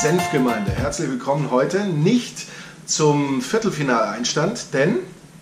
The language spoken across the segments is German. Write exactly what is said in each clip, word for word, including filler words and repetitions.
Senfgemeinde, herzlich willkommen heute nicht zum Viertelfinaleinstand, denn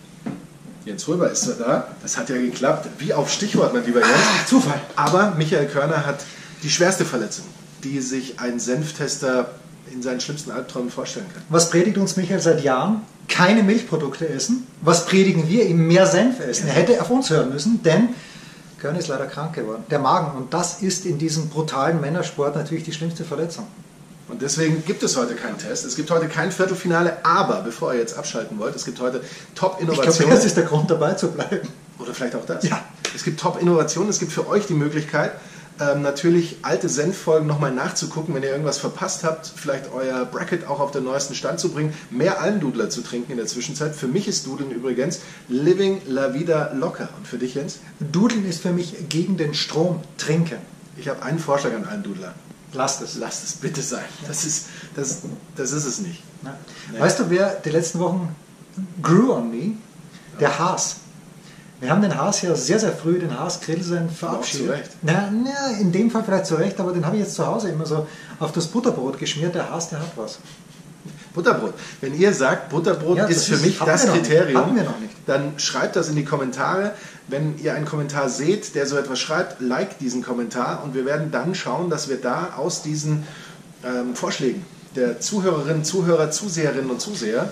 Jens Röber ist zwar da, das hat ja geklappt, wie auf Stichwort, mein lieber Jens. Ah, Zufall. Aber Michael Körner hat die schwerste Verletzung, die sich ein Senftester in seinen schlimmsten Albträumen vorstellen kann. Was predigt uns Michael seit Jahren? Keine Milchprodukte essen. Was predigen wir? Ihm mehr Senf essen. Er hätte auf uns hören müssen, denn Körner ist leider krank geworden. Der Magen. Und das ist in diesem brutalen Männersport natürlich die schlimmste Verletzung. Und deswegen gibt es heute keinen Test. Es gibt heute kein Viertelfinale, aber bevor ihr jetzt abschalten wollt, es gibt heute Top-Innovationen. Ich glaube, das ist der Grund, dabei zu bleiben. Oder vielleicht auch das. Ja. Es gibt Top-Innovationen. Es gibt für euch die Möglichkeit, ähm, natürlich alte Senffolgen nochmal nachzugucken, wenn ihr irgendwas verpasst habt, vielleicht euer Bracket auch auf den neuesten Stand zu bringen, mehr Almdudler zu trinken in der Zwischenzeit. Für mich ist Dudeln übrigens Living La Vida Locker. Und für dich, Jens? Dudeln ist für mich gegen den Strom trinken. Ich habe einen Vorschlag an Almdudler. Lasst es. Lasst es bitte sein. Das ist, das, das ist es nicht. Ja. Nee. Weißt du, wer die letzten Wochen grew on me? Der ja. Haas. Wir haben den Haas ja sehr, sehr früh, den Haas Grillsenf verabschiedet. Zu Recht. Na, na, in dem Fall vielleicht zu Recht, aber den habe ich jetzt zu Hause immer so auf das Butterbrot geschmiert. Der Haas, der hat was. Butterbrot. Wenn ihr sagt, Butterbrot ja, ist für ist, mich das Kriterium, wir noch nicht. Dann schreibt das in die Kommentare. Wenn ihr einen Kommentar seht, der so etwas schreibt, liked diesen Kommentar und wir werden dann schauen, dass wir da aus diesen ähm, Vorschlägen der Zuhörerinnen, Zuhörer, Zuseherinnen und Zuseher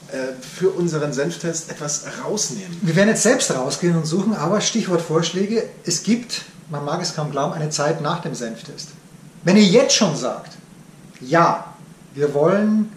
für unseren Senftest etwas rausnehmen. Wir werden jetzt selbst rausgehen und suchen, aber Stichwort Vorschläge, es gibt, man mag es kaum glauben, eine Zeit nach dem Senftest. Wenn ihr jetzt schon sagt, ja, wir wollen,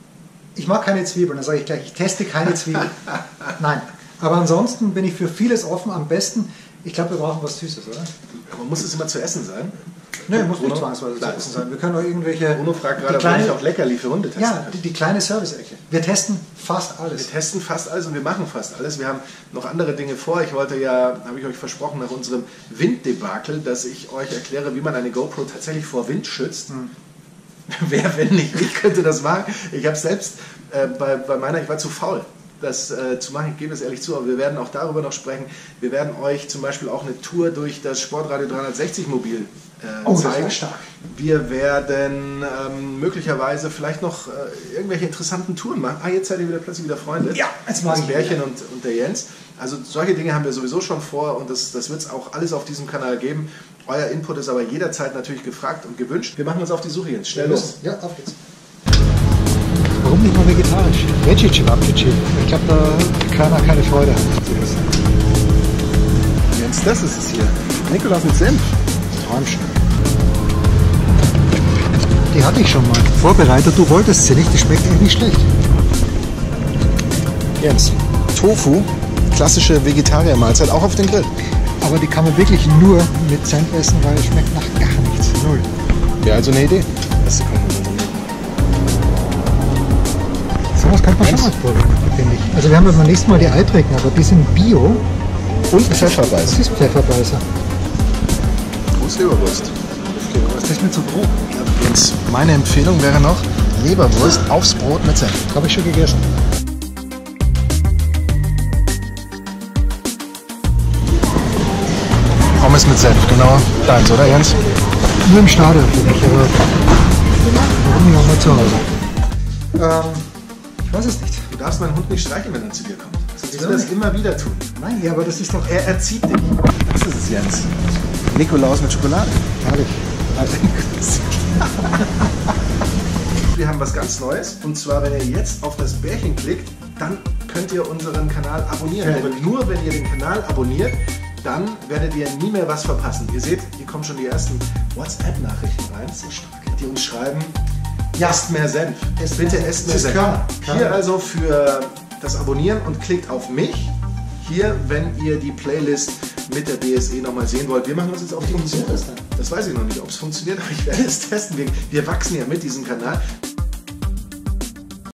ich mag keine Zwiebeln, dann sage ich gleich, ich teste keine Zwiebeln. Nein, aber ansonsten bin ich für vieles offen, am besten, ich glaube, wir brauchen was Süßes, oder? Aber muss es immer zu essen sein? Nein, muss nicht zwangsweise zu essen sein. Wir können auch irgendwelche... Bruno fragt gerade, ob ich auch Leckerli für Hunde testen Ja, kann. die, die kleine Service-Ecke. Wir testen fast alles. Wir testen fast alles und wir machen fast alles. Wir haben noch andere Dinge vor. Ich wollte ja, habe ich euch versprochen, nach unserem Winddebakel, dass ich euch erkläre, wie man eine GoPro tatsächlich vor Wind schützt. Hm. Wer, wenn nicht ich, könnte das machen. Ich habe selbst äh, bei, bei meiner, ich war zu faul, das äh, zu machen, ich gebe es ehrlich zu, aber wir werden auch darüber noch sprechen. Wir werden euch zum Beispiel auch eine Tour durch das Sportradio dreihundertsechzig Mobil äh, oh, zeigen. Das stark. Wir werden ähm, möglicherweise vielleicht noch äh, irgendwelche interessanten Touren machen. Ah, jetzt seid ihr wieder plötzlich wieder Freunde. Ja, jetzt mag das ich Bärchen und, und der Jens. Also solche Dinge haben wir sowieso schon vor und das, das wird es auch alles auf diesem Kanal geben. Euer Input ist aber jederzeit natürlich gefragt und gewünscht. Wir machen uns auf die Suche, Jens. Schnell los. Ja, auf geht's. Warum nicht mal vegetarisch? Veggie Cevapcici. Ich glaube, da keiner keine Freude hat zu essen. Jens, das ist es hier. Nikolaus mit Senf. Träumchen. Die hatte ich schon mal vorbereitet. Du wolltest sie nicht. Die schmeckt eigentlich nicht schlecht. Jens, Tofu, klassische Vegetariermahlzeit, auch auf den Grill. Aber die kann man wirklich nur mit Senf essen, weil es schmeckt nach gar nichts. Null. Ja, also eine Idee. Das ist was könnte man schon mal probieren, finde ich. Also wir haben beim nächsten Mal die Eitrigen, aber die sind Bio. Und Pfefferbeißer. Das ist Pfefferbeißer. Großleberwurst. Was ist das mit so Brot? Ja, Jens, meine Empfehlung wäre noch Leberwurst aufs Brot mit Senf. Habe ich schon gegessen. Pommes mit Senf, genau deins, oder Jens? Nur im Stadion für mich, aber warum nicht auch mal zu Hause? Ähm, ich weiß es nicht. Du darfst meinen Hund nicht streicheln, wenn er zu dir kommt. Sonst will er das immer wieder tun. Nein, ja, aber das ist doch... Er erzieht dich. Das ist es, Jens. Nikolaus mit Schokolade. Herrlich. Wir haben was ganz Neues. Und zwar, wenn ihr jetzt auf das Bärchen klickt, dann könnt ihr unseren Kanal abonnieren. Ja. Und nur wenn ihr den Kanal abonniert, dann werdet ihr nie mehr was verpassen. Ihr seht, hier kommen schon die ersten WhatsApp-Nachrichten rein, so stark, die uns schreiben, ja. Esst mehr Senf. Esst Bitte mehr esst mehr Senf. Senf. Körner. Hier also für das Abonnieren und klickt auf mich. Hier, wenn ihr die Playlist mit der B S E nochmal sehen wollt. Wir machen uns jetzt auf die Suche. Das weiß ich noch nicht, ob es funktioniert, aber ich werde es testen. Wir, wir wachsen ja mit diesem Kanal.